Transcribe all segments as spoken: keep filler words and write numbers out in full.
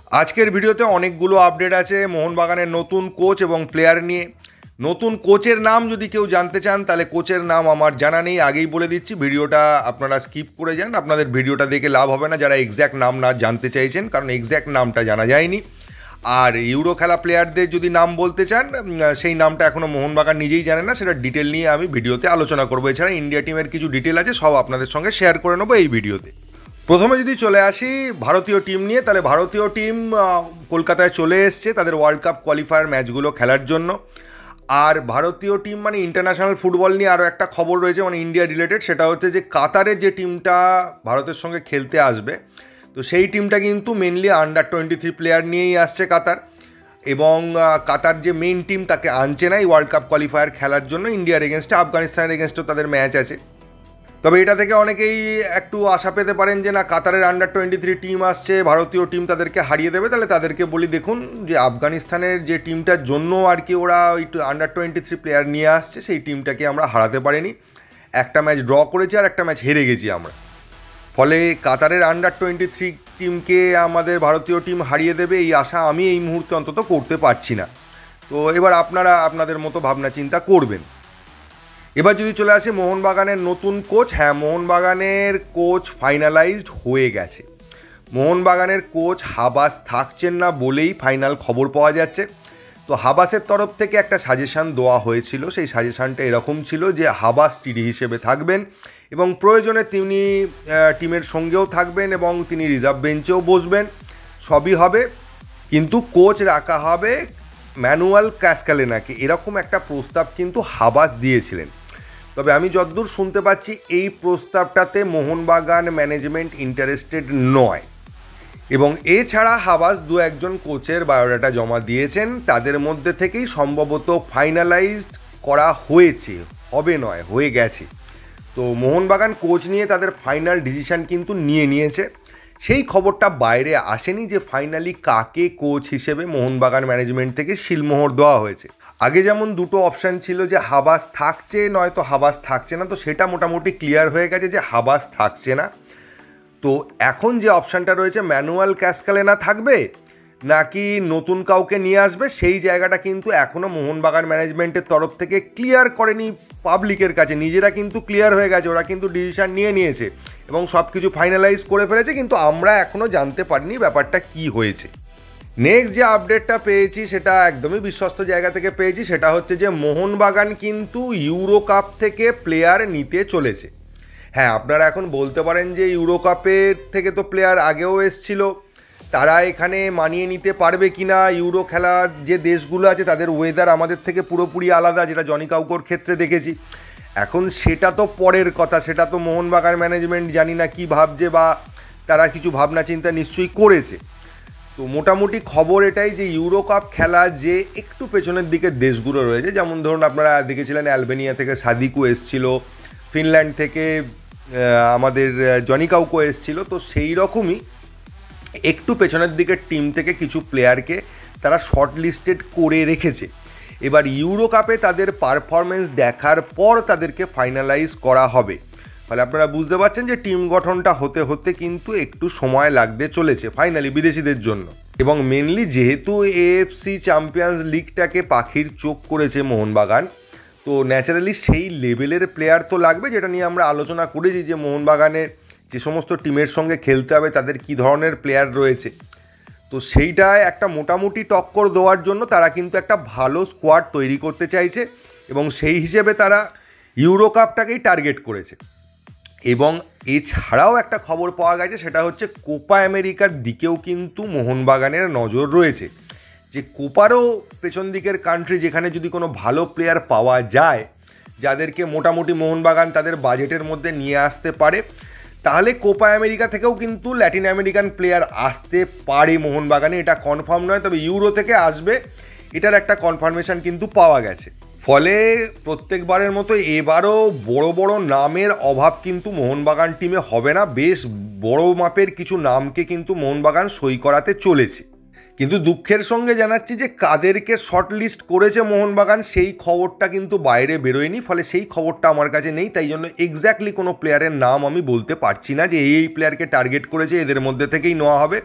আজকের ভিডিওতে অনেকগুলো আপডেট আছে মোহনবাগানের নতুন কোচ এবং প্লেয়ার নিয়ে। নতুন কোচের নাম যদি কেউ জানতে চান তাহলে কোচের নাম আমার জানা নেই, আগেই বলে দিচ্ছি। ভিডিওটা আপনারা স্কিপ করে যান, আপনাদের ভিডিওটা দেখে লাভ হবে না যারা এক্স্যাক্ট নাম না জানতে চাইছেন, কারণ এক্স্যাক্ট নামটা জানা যায়নি। আর ইউরো খেলা প্লেয়ারদের যদি নাম বলতে চান, সেই নামটা এখনও মোহনবাগান নিজেই জানে না, সেটা ডিটেল নিয়ে আমি ভিডিওতে আলোচনা করবো। এছাড়া ইন্ডিয়া টিমের কিছু ডিটেল আছে, সব আপনাদের সঙ্গে শেয়ার করে নেবো এই ভিডিওতে। প্রথমে যদি চলে আসি ভারতীয় টিম নিয়ে, তাহলে ভারতীয় টিম কলকাতায় চলে এসছে তাদের ওয়ার্ল্ড কাপ কোয়ালিফায়ার ম্যাচগুলো খেলার জন্য। আর ভারতীয় টিম মানে ইন্টারন্যাশনাল ফুটবল নিয়ে আরও একটা খবর রয়েছে, মানে ইন্ডিয়া রিলেটেড, সেটা হচ্ছে যে কাতারের যে টিমটা ভারতের সঙ্গে খেলতে আসবে, তো সেই টিমটা কিন্তু mainly under twenty three player নিয়েই আসছে কাতার। এবং কাতার যে মেইন টিম তাকে আনছে না এই ওয়ার্ল্ড কাপ কোয়ালিফায়ার খেলার জন্য। ইন্ডিয়ার এগেনস্টে, আফগানিস্তানের এগেনস্টেও তাদের ম্যাচ আছে। তবে এটা থেকে অনেকেই একটু আশা পেতে পারেন যে না, কাতারের আন্ডার টোয়েন্টি থ্রি টিম আসছে, ভারতীয় টিম তাদেরকে হারিয়ে দেবে। তাহলে তাদেরকে বলি, দেখুন যে আফগানিস্তানের যে টিমটার জন্য আর কি ওরা ওই আন্ডার টোয়েন্টি থ্রি প্লেয়ার নিয়ে আসছে, সেই টিমটাকে আমরা হারাতে পারিনি। একটা ম্যাচ ড্র করেছি আর একটা ম্যাচ হেরে গেছি আমরা। ফলে কাতারের আন্ডার টোয়েন্টি থ্রি টিমকে আমাদের ভারতীয় টিম হারিয়ে দেবে এই আশা আমি এই মুহূর্তে অন্তত করতে পারছি না। তো এবার আপনারা আপনাদের মতো ভাবনা চিন্তা করবেন। এবার যদি চলে আসে মোহনবাগানের নতুন কোচ, হ্যাঁ মোহনবাগানের কোচ ফাইনালাইজড হয়ে গেছে। মোহনবাগানের কোচ হাবাস থাকছেন না বলেই ফাইনাল খবর পাওয়া যাচ্ছে। তো হাবাসের তরফ থেকে একটা সাজেশান দেওয়া হয়েছিল, সেই সাজেশানটা এরকম ছিল যে হাবাস টিডি হিসেবে থাকবেন এবং প্রয়োজনে তিনি টিমের সঙ্গেও থাকবেন এবং তিনি রিজার্ভ বেঞ্চেও বসবেন, সবই হবে, কিন্তু কোচ রাখা হবে ম্যানুয়াল ক্যাসকালেনাকে। এরকম একটা প্রস্তাব কিন্তু হাবাস দিয়েছিলেন। তবে আমি যতদূর শুনতে পাচ্ছি এই প্রস্তাবটাতে মোহনবাগান ম্যানেজমেন্ট ইন্টারেস্টেড নয়। এবং এছাড়া হাবাস দু একজন কোচের বায়োডাটা জমা দিয়েছেন, তাদের মধ্যে থেকেই সম্ভবত ফাইনালাইজড করা হয়েছে, হবে নয়, হয়ে গেছে। তো মোহনবাগান কোচ নিয়ে তাদের ফাইনাল ডিসিশান কিন্তু নিয়ে নিয়েছে। সেই খবরটা বাইরে আসেনি যে ফাইনালি কাকে কোচ হিসেবে মোহনবাগান ম্যানেজমেন্ট থেকে শিলমোহর দেওয়া হয়েছে। আগে যেমন দুটো অপশান ছিল যে হাবাস থাকছে নয়তো হাবাস থাকছে না, তো সেটা মোটামুটি ক্লিয়ার হয়ে গেছে যে হাবাস থাকছে না। তো এখন যে অপশানটা রয়েছে, ম্যানুয়াল ক্যাসকালেনা থাকবে নাকি নতুন কাউকে নিয়ে আসবে, সেই জায়গাটা কিন্তু এখনও মোহনবাগান ম্যানেজমেন্টের তরফ থেকে ক্লিয়ার করেনি পাবলিকের কাছে। নিজেরা কিন্তু ক্লিয়ার হয়ে গেছে, ওরা কিন্তু ডিসিশান নিয়ে নিয়েছে এবং সব কিছু ফাইনালাইজ করে ফেলেছে, কিন্তু আমরা এখনও জানতে পারিনি ব্যাপারটা কি হয়েছে। নেক্সট যে আপডেটটা পেয়েছি সেটা একদমই বিশ্বস্ত জায়গা থেকে পেয়েছি, সেটা হচ্ছে যে মোহনবাগান কিন্তু ইউরো কাপ থেকে প্লেয়ার নিতে চলেছে। হ্যাঁ, আপনারা এখন বলতে পারেন যে ইউরো কাপের থেকে তো প্লেয়ার আগেও এসছিল, তারা এখানে মানিয়ে নিতে পারবে কি না। ইউরো খেলার যে দেশগুলো আছে তাদের ওয়েদার আমাদের থেকে পুরোপুরি আলাদা, যেটা জনি কাউকোর ক্ষেত্রে দেখেছি। এখন সেটা তো পরের কথা, সেটা তো মোহনবাগান ম্যানেজমেন্ট জানি না কি ভাবছে, বা তারা কিছু ভাবনা চিন্তা নিশ্চয়ই করেছে। তো মোটামুটি খবর এটাই যে ইউরো কাপ খেলা যে একটু পেছনের দিকে দেশগুলো রয়েছে, যেমন ধরুন আপনারা দেখেছিলেন অ্যালবেনিয়া থেকে সাদিকু এসছিল, ফিনল্যান্ড থেকে আমাদের জনি কাউকো এসছিল, তো সেই রকমই একটু পেছনের দিকের টিম থেকে কিছু প্লেয়ারকে তারা শর্ট লিস্টেড করে রেখেছে। এবার ইউরো কাপে তাদের পারফরমেন্স দেখার পর তাদেরকে ফাইনালাইজ করা হবে। ফলে আপনারা বুঝতে পারছেন যে টিম গঠনটা হতে হতে কিন্তু একটু সময় লাগতে চলেছে ফাইনালি বিদেশিদের জন্য। এবং মেনলি যেহেতু এএফসি চ্যাম্পিয়ন্স লিগটাকে পাখির চোখ করেছে মোহনবাগান, তো ন্যাচারালি সেই লেভেলের প্লেয়ার তো লাগবে, যেটা নিয়ে আমরা আলোচনা করেছি যে মোহনবাগানের যে সমস্ত টিমের সঙ্গে খেলতে হবে তাদের কী ধরনের প্লেয়ার রয়েছে। তো সেইটায় একটা মোটামুটি টক্কর দেওয়ার জন্য তারা কিন্তু একটা ভালো স্কোয়াড তৈরি করতে চাইছে এবং সেই হিসেবে তারা ইউরো কাপটাকেই টার্গেট করেছে। এবং এছাড়াও একটা খবর পাওয়া গেছে, সেটা হচ্ছে কোপা আমেরিকার দিকেও কিন্তু মোহনবাগানের নজর রয়েছে। যে কোপারও পেছন দিকের কান্ট্রি, যেখানে যদি কোনো ভালো প্লেয়ার পাওয়া যায় যাদেরকে মোটামুটি মোহনবাগান তাদের বাজেটের মধ্যে নিয়ে আসতে পারে, তাহলে কোপা আমেরিকা থেকেও কিন্তু ল্যাটিন আমেরিকান প্লেয়ার আসতে পারে মোহনবাগানে। এটা কনফার্ম নয়, তবে ইউরো থেকে আসবে এটার একটা কনফার্মেশন কিন্তু পাওয়া গেছে। ফলে প্রত্যেকবারের মতো এবারও বড় বড় নামের অভাব কিন্তু মোহনবাগান টিমে হবে না। বেশ বড় মাপের কিছু নামকে কিন্তু মোহনবাগান সই করাতে চলেছে। কিন্তু দুঃখের সঙ্গে জানাচ্ছি যে কাদেরকে শর্ট লিস্ট করেছে মোহনবাগান সেই খবরটা কিন্তু বাইরে বেরোয়নি, ফলে সেই খবরটা আমার কাছে নেই। তাই জন্য এক্স্যাক্টলি কোনো প্লেয়ারের নাম আমি বলতে পারছি না যে এই প্লেয়ারকে টার্গেট করেছে, এদের মধ্যে থেকেই নেওয়া হবে,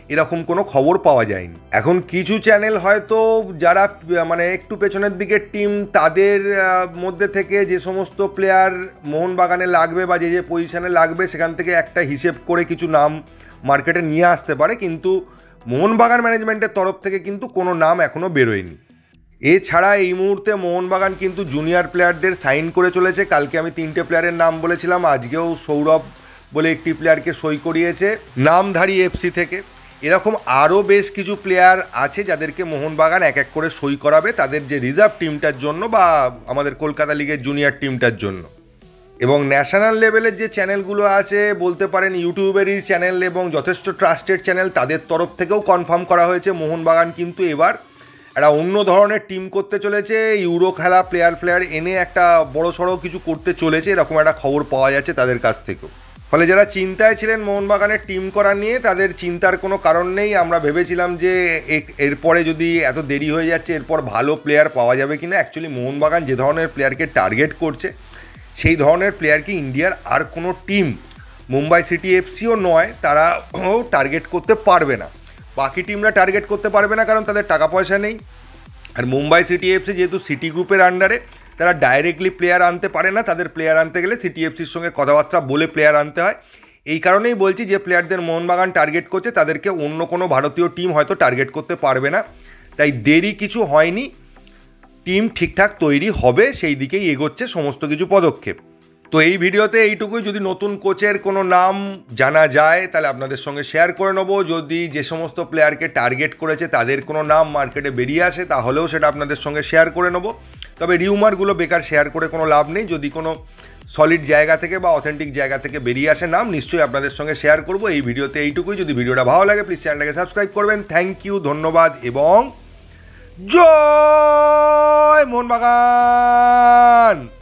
এরকম কোনো খবর পাওয়া যায়নি। এখন কিছু চ্যানেল হয়তো যারা মানে একটু পেছনের দিকের টিম, তাদের মধ্যে থেকে যে সমস্ত প্লেয়ার মোহনবাগানে লাগবে বা যে যে পজিশানে লাগবে সেখান থেকে একটা হিসেব করে কিছু নাম মার্কেটে নিয়ে আসতে পারে, কিন্তু মোহনবাগান ম্যানেজমেন্টের তরফ থেকে কিন্তু কোনো নাম এখনও বেরোয়নি। এছাড়া এই মুহূর্তে মোহনবাগান কিন্তু জুনিয়র প্লেয়ারদের সাইন করে চলেছে। কালকে আমি তিনটে প্লেয়ারের নাম বলেছিলাম, আজকেও সৌরভ বলে একটি প্লেয়ারকে সই করিয়েছে নামধারী এফসি থেকে। এরকম আরও বেশ কিছু প্লেয়ার আছে যাদেরকে মোহনবাগান এক এক করে সই করাবে তাদের যে রিজার্ভ টিমটার জন্য বা আমাদের কলকাতা লিগের জুনিয়র টিমটার জন্য। এবং ন্যাশনাল লেভেলের যে চ্যানেলগুলো আছে, বলতে পারেন ইউটিউবেরই চ্যানেল এবং যথেষ্ট ট্রাস্টেড চ্যানেল, তাদের তরফ থেকেও কনফার্ম করা হয়েছে মোহনবাগান কিন্তু এবার একটা অন্য ধরনের টিম করতে চলেছে। ইউরো খেলা প্লেয়ার প্লেয়ার এনে একটা বড় সড়ো কিছু করতে চলেছে, এরকম একটা খবর পাওয়া যাচ্ছে তাদের কাছ থেকেও। ফলে যারা চিন্তায় ছিলেন মোহনবাগানের টিম করা নিয়ে, তাদের চিন্তার কোনো কারণ নেই। আমরা ভেবেছিলাম যে এরপরে যদি এত দেরি হয়ে যাচ্ছে, এরপর ভালো প্লেয়ার পাওয়া যাবে কিনা। অ্যাকচুয়ালি মোহনবাগান যে ধরনের প্লেয়ারকে টার্গেট করছে, সেই ধরনের প্লেয়ারকে ইন্ডিয়ার আর কোনো টিম, মুম্বাই সিটি এফসিও নয়, তারাও টার্গেট করতে পারবে না। বাকি টিমরা টার্গেট করতে পারবে না কারণ তাদের টাকা পয়সা নেই। আর মুম্বাই সিটি এফসি যেহেতু সিটি গ্রুপের আন্ডারে, তারা ডাইরেক্টলি প্লেয়ার আনতে পারে না। তাদের প্লেয়ার আনতে গেলে সিটি এফসির সঙ্গে কথাবার্তা বলে প্লেয়ার আনতে হয়। এই কারণেই বলছি যে প্লেয়ারদের মোহনবাগান টার্গেট করছে, তাদেরকে অন্য কোনো ভারতীয় টিম হয়তো টার্গেট করতে পারবে না। তাই দেরি কিছু হয়নি, টিম ঠিকঠাক তৈরি হবে, সেই দিকেই এগোচ্ছে সমস্ত কিছু পদক্ষেপ। তো এই ভিডিওতে এইটুকুই। যদি নতুন কোচের কোনো নাম জানা যায় তাহলে আপনাদের সঙ্গে শেয়ার করে নেবো। যদি যে সমস্ত প্লেয়ারকে টার্গেট করেছে তাদের কোনো নাম মার্কেটে বেরিয়ে আসে তাহলেও সেটা আপনাদের সঙ্গে শেয়ার করে নেবো। তবে রিউমারগুলো বেকার শেয়ার করে কোনো লাভ নেই। যদি কোনো সলিড জায়গা থেকে বা অথেন্টিক জায়গা থেকে বেরিয়ে আসে নাম, নিশ্চয়ই আপনাদের সঙ্গে শেয়ার করবো। এই ভিডিওতে এইটুকুই। যদি ভিডিওটা ভালো লাগে প্লিজ চ্যানেলটাকে সাবস্ক্রাইব করবেন। থ্যাংক ইউ, ধন্যবাদ এবং জয় মোহনবাগান।